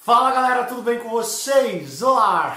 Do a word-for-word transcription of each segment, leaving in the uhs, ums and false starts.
Fala galera, tudo bem com vocês? Olá!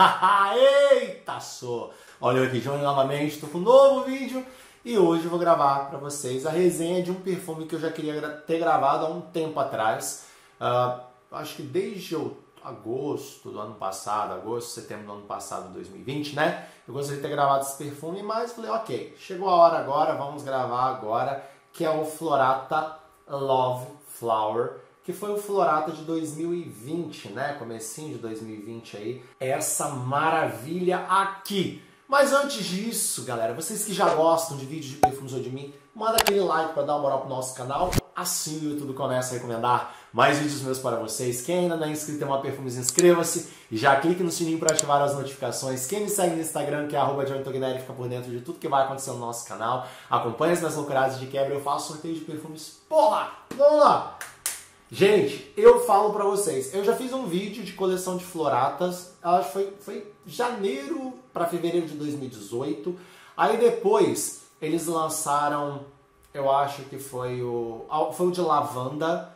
Eita só! Olha eu aqui, João novamente, estou com um novo vídeo e hoje eu vou gravar para vocês a resenha de um perfume que eu já queria ter gravado há um tempo atrás. Uh, acho que desde agosto do ano passado, agosto, setembro do ano passado, dois mil e vinte, né? Eu gostaria de ter gravado esse perfume, mas falei, ok, chegou a hora agora, vamos gravar agora, que é o Florata Love Flower, que foi o Florata de dois mil e vinte, né? Comecinho de dois mil e vinte aí. Essa maravilha aqui. Mas antes disso, galera, vocês que já gostam de vídeos de perfumes ou de mim, manda aquele like para dar uma moral pro nosso canal. Assim o YouTube começa a recomendar mais vídeos meus para vocês. Quem ainda não é inscrito em uma Perfumes, inscreva-se e já clique no sininho para ativar as notificações. Quem me segue no Instagram, que é arroba Johnny Togneri, fica por dentro de tudo que vai acontecer no nosso canal. Acompanhe as minhas loucuradas de quebra, eu faço sorteio de perfumes. Porra! Vamos lá! Gente, eu falo pra vocês, eu já fiz um vídeo de coleção de floratas, acho que foi, foi janeiro para fevereiro de dois mil e dezoito. Aí depois eles lançaram, eu acho que foi o, foi o de lavanda,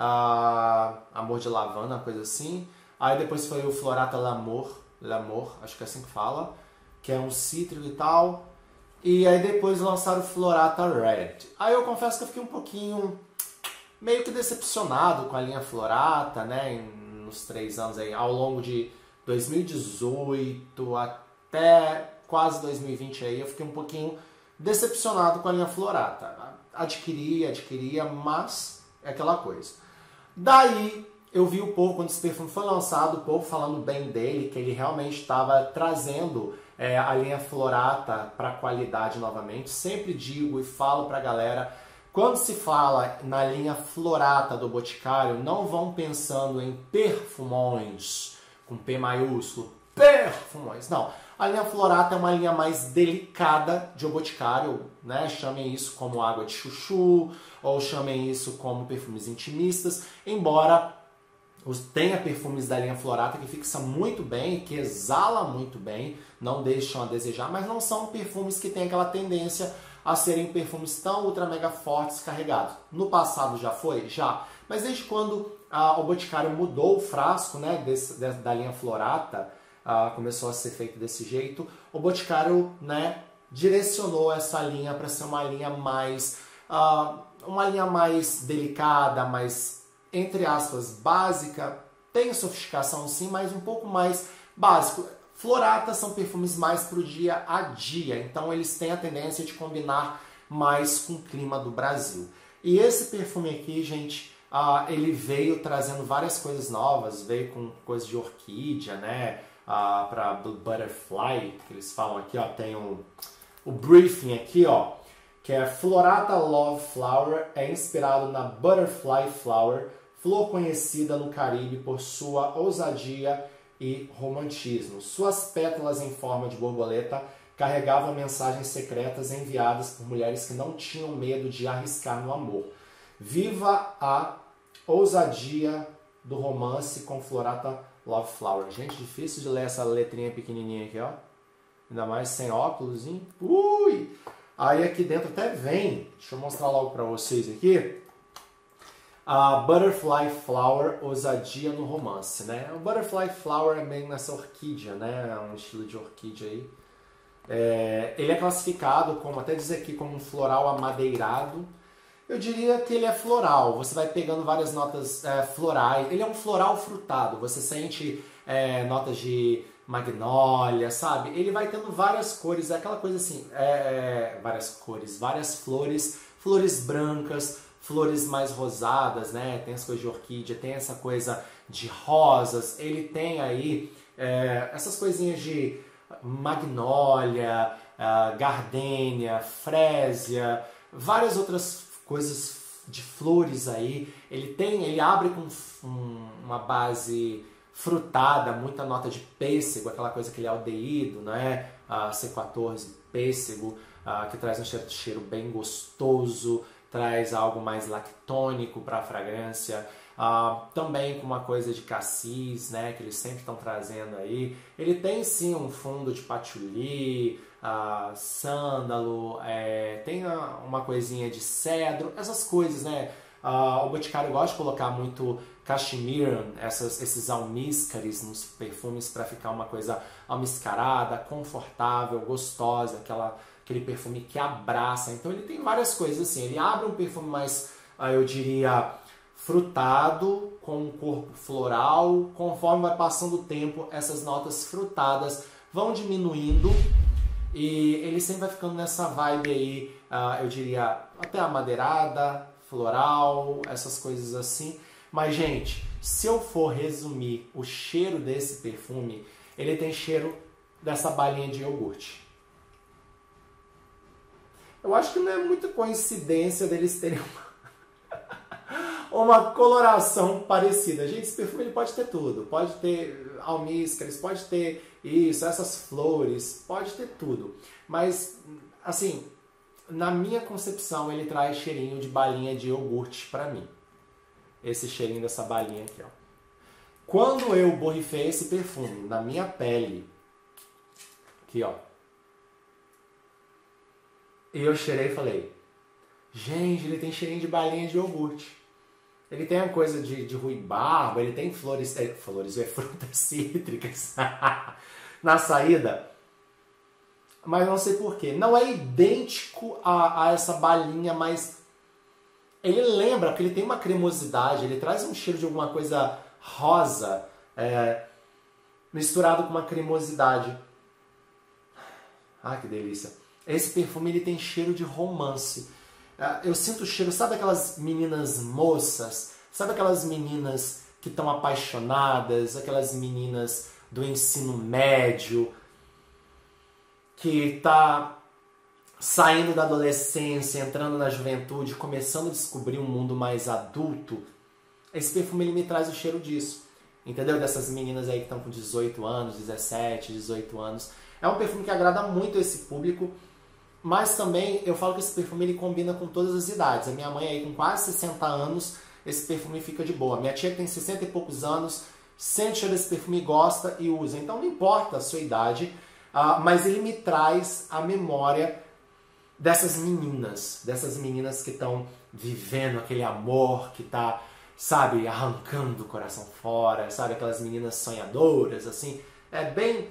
uh, amor de lavanda, uma coisa assim. Aí depois foi o Florata L'Amour, L'Amour, acho que é assim que fala, que é um cítrico e tal. E aí depois lançaram o Florata Red. Aí eu confesso que eu fiquei um pouquinho meio que decepcionado com a linha Florata, né, nos três anos aí, ao longo de dois mil e dezoito até quase dois mil e vinte aí, eu fiquei um pouquinho decepcionado com a linha Florata. Adquiri, adquiria, mas é aquela coisa. Daí eu vi o povo, quando esse perfume foi lançado, o povo falando bem dele, que ele realmente estava trazendo é, a linha Florata para a qualidade novamente. Sempre digo e falo para a galera, quando se fala na linha Florata do Boticário, não vão pensando em perfumões, com P maiúsculo, perfumões. Não, a linha Florata é uma linha mais delicada de O Boticário, né? Chamem isso como água de chuchu, ou chamem isso como perfumes intimistas, embora tenha perfumes da linha Florata que fixam muito bem, que exala muito bem, não deixam a desejar, mas não são perfumes que têm aquela tendência a serem perfumes tão ultra mega fortes, carregados. No passado já foi? Já. Mas desde quando ah, o Boticário mudou o frasco, né, desse, da linha Florata, ah, começou a ser feito desse jeito, o Boticário, né, direcionou essa linha para ser uma linha mais, ah, uma linha mais delicada, mais, entre aspas, básica. Tem sofisticação sim, mas um pouco mais básico. Floratas são perfumes mais para o dia a dia, então eles têm a tendência de combinar mais com o clima do Brasil. E esse perfume aqui, gente, uh, ele veio trazendo várias coisas novas, veio com coisas de orquídea, né, uh, para butterfly, que eles falam aqui, ó, tem um, o briefing aqui, ó, que é Florata Love Flower, é inspirado na Butterfly Flower, flor conhecida no Caribe por sua ousadia e romantismo. Suas pétalas em forma de borboleta carregavam mensagens secretas enviadas por mulheres que não tinham medo de arriscar no amor. Viva a ousadia do romance com Florata Love Flower. Gente, difícil de ler essa letrinha pequenininha aqui, ó. Ainda mais sem óculos, hein? Ui! Aí aqui dentro até vem, deixa eu mostrar logo para vocês aqui, a Butterfly Flower, ousadia no romance, né? O Butterfly Flower é meio nessa orquídea, né? Um estilo de orquídea aí. É, ele é classificado como, até dizer aqui, como um floral amadeirado. Eu diria que ele é floral. Você vai pegando várias notas é, florais. Ele é um floral frutado. Você sente é, notas de magnólia, sabe? Ele vai tendo várias cores, é aquela coisa assim, é, várias cores, várias flores, flores brancas, flores mais rosadas, né? Tem as coisas de orquídea, tem essa coisa de rosas, ele tem aí é, essas coisinhas de magnólia, uh, gardênia, frésia, várias outras coisas de flores aí. Ele tem, ele abre com um, uma base frutada, muita nota de pêssego, aquela coisa que ele é aldeído, né? Uh, C quatorze, pêssego, uh, que traz um cheiro, cheiro bem gostoso, traz algo mais lactônico para a fragrância, uh, também com uma coisa de cassis, né, que eles sempre estão trazendo aí. Ele tem sim um fundo de patchouli, uh, sândalo, é, tem uma coisinha de cedro, essas coisas, né, Uh, o Boticário gosta de colocar muito cashmere, essas, esses almíscares nos perfumes para ficar uma coisa almiscarada, confortável, gostosa, aquela, aquele perfume que abraça. Então ele tem várias coisas assim, ele abre um perfume mais, uh, eu diria, frutado, com um corpo floral. Conforme vai passando o tempo, essas notas frutadas vão diminuindo e ele sempre vai ficando nessa vibe aí, uh, eu diria, até amadeirada, floral, essas coisas assim. Mas, gente, se eu for resumir o cheiro desse perfume, ele tem cheiro dessa balinha de iogurte. Eu acho que não é muita coincidência deles terem uma, uma coloração parecida. Gente, esse perfume ele pode ter tudo. Pode ter almíscares, pode ter isso, essas flores, pode ter tudo. Mas, assim, na minha concepção, ele traz cheirinho de balinha de iogurte pra mim. Esse cheirinho dessa balinha aqui, ó. Quando eu borrifei esse perfume na minha pele, aqui, ó, e eu cheirei e falei, gente, ele tem cheirinho de balinha de iogurte. Ele tem uma coisa de, de ruibarba, ele tem flores, é, flores, é frutas cítricas na saída. Mas não sei porquê. Não é idêntico a, a essa balinha, mas ele lembra, porque ele tem uma cremosidade, ele traz um cheiro de alguma coisa rosa, é, misturado com uma cremosidade. Ah, que delícia. Esse perfume ele tem cheiro de romance. Eu sinto o cheiro, sabe aquelas meninas moças? Sabe aquelas meninas que estão apaixonadas? Aquelas meninas do ensino médio que tá saindo da adolescência, entrando na juventude, começando a descobrir um mundo mais adulto. Esse perfume ele me traz o cheiro disso, entendeu? Dessas meninas aí que estão com dezoito anos, dezessete, dezoito anos. É um perfume que agrada muito esse público, mas também eu falo que esse perfume ele combina com todas as idades. A minha mãe aí com quase sessenta anos, esse perfume fica de boa. Minha tia que tem sessenta e poucos anos, sente o cheiro desse perfume, gosta e usa. Então não importa a sua idade, uh, mas ele me traz a memória dessas meninas, dessas meninas que estão vivendo aquele amor que está, sabe, arrancando o coração fora, sabe, aquelas meninas sonhadoras, assim, é bem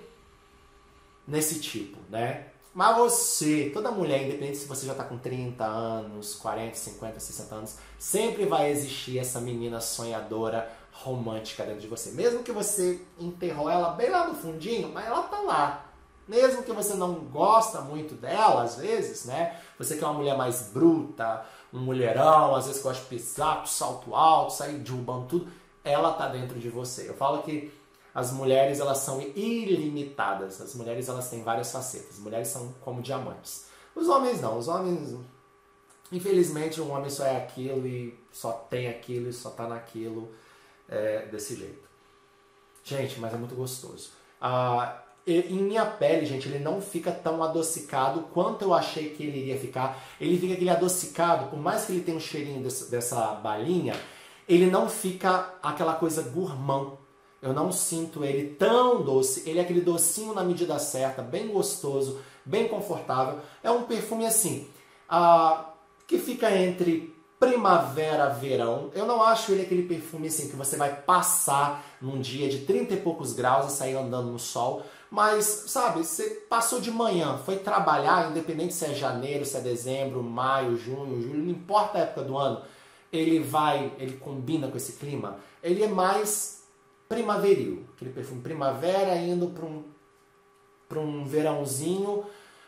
nesse tipo, né? Mas você, toda mulher, independente se você já está com trinta anos, quarenta, cinquenta, sessenta anos, sempre vai existir essa menina sonhadora, romântica dentro de você. Mesmo que você enterrou ela bem lá no fundinho, mas ela tá lá. Mesmo que você não gosta muito dela, às vezes, né? Você que é uma mulher mais bruta, um mulherão, às vezes gosta de pisar com salto alto, sair derrubando tudo, ela tá dentro de você. Eu falo que as mulheres, elas são ilimitadas. As mulheres, elas têm várias facetas. As mulheres são como diamantes. Os homens não. Os homens, infelizmente, um homem só é aquilo e só tem aquilo e só tá naquilo, é, desse jeito. Gente, mas é muito gostoso. Ah... Em minha pele, gente, ele não fica tão adocicado quanto eu achei que ele iria ficar. Ele fica aquele adocicado, por mais que ele tenha um cheirinho desse, dessa balinha, ele não fica aquela coisa gourmand. Eu não sinto ele tão doce. Ele é aquele docinho na medida certa, bem gostoso, bem confortável. É um perfume assim, uh, que fica entre primavera, verão. Eu não acho ele aquele perfume assim que você vai passar num dia de trinta e poucos graus e sair andando no sol. Mas, sabe, você passou de manhã, foi trabalhar, independente se é janeiro, se é dezembro, maio, junho, julho, não importa a época do ano, ele vai, ele combina com esse clima. Ele é mais primaveril, aquele perfume primavera indo para um, para um verãozinho,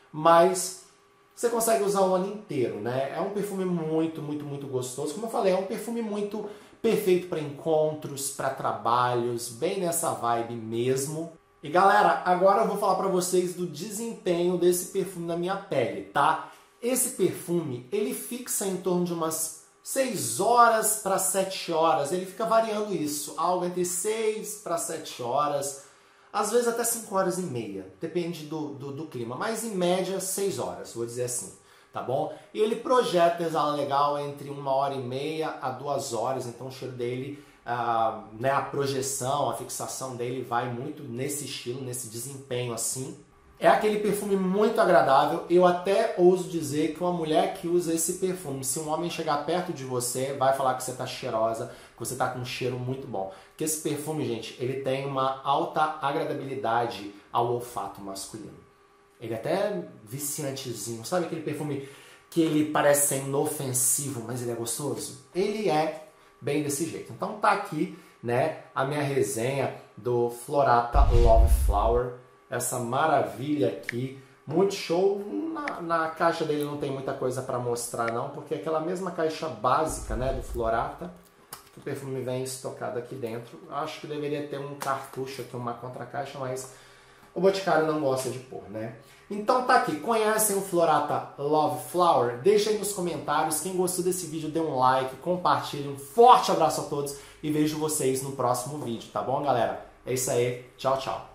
mas você consegue usar o ano inteiro, né? É um perfume muito, muito, muito gostoso. Como eu falei, é um perfume muito perfeito para encontros, para trabalhos, bem nessa vibe mesmo. E galera, agora eu vou falar para vocês do desempenho desse perfume na minha pele, tá? Esse perfume, ele fixa em torno de umas seis horas para sete horas, ele fica variando isso, algo entre seis para sete horas, às vezes até cinco horas e meia, depende do, do, do clima, mas em média seis horas, vou dizer assim, tá bom? E ele projeta exala legal entre uma hora e meia a duas horas, então o cheiro dele... Uh, né, a projeção, a fixação dele vai muito nesse estilo, nesse desempenho assim. É aquele perfume muito agradável. Eu até ouso dizer que uma mulher que usa esse perfume, se um homem chegar perto de você, vai falar que você está cheirosa, que você está com um cheiro muito bom. Porque esse perfume, gente, ele tem uma alta agradabilidade ao olfato masculino. Ele é até viciantezinho. Sabe aquele perfume que ele parece ser inofensivo, mas ele é gostoso? Ele é bem desse jeito. Então tá aqui, né, a minha resenha do Florata Love Flower. Essa maravilha aqui, muito show. Na, na caixa dele não tem muita coisa para mostrar não, porque é aquela mesma caixa básica, né, do Florata, que o perfume vem estocado aqui dentro. Acho que deveria ter um cartucho aqui, uma contracaixa, mas o Boticário não gosta de pôr, né? Então tá aqui, conhecem o Florata Love Flower? Deixa aí nos comentários. Quem gostou desse vídeo, dê um like, compartilhe. Um forte abraço a todos e vejo vocês no próximo vídeo, tá bom, galera? É isso aí, tchau, tchau.